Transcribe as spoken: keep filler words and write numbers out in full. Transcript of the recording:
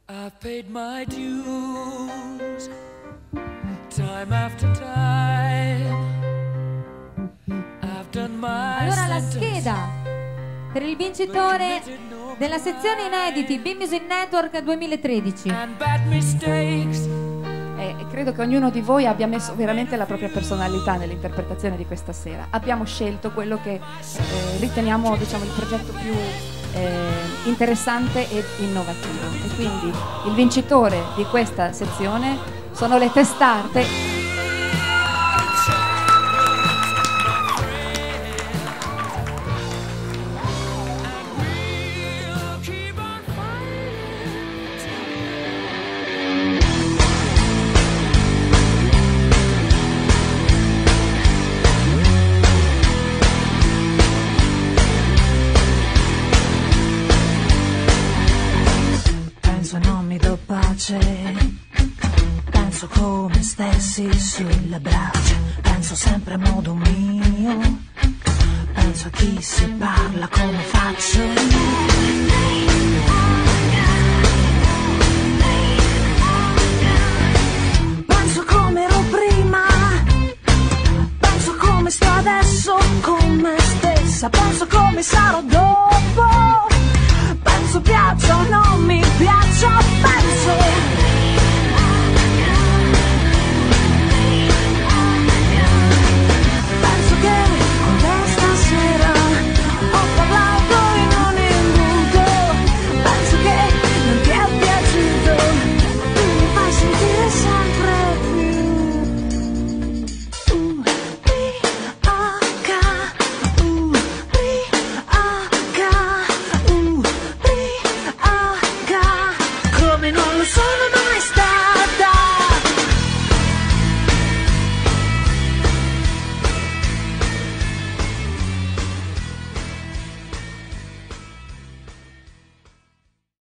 I've paid my dues, time after time. I've done my Allora la scheda per il vincitore della sezione inediti B-Music Network duemilatredici. E credo che ognuno di voi abbia messo veramente la propria personalità nell'interpretazione di questa sera. Abbiamo scelto quello che eh, riteniamo, diciamo, il progetto più eh, interessante e innovativo. E quindi il vincitore di questa sezione sono le testarte. Penso non mi do pace, penso come stessi sulle braccia, penso sempre a modo mio, penso a chi si parla come faccio io.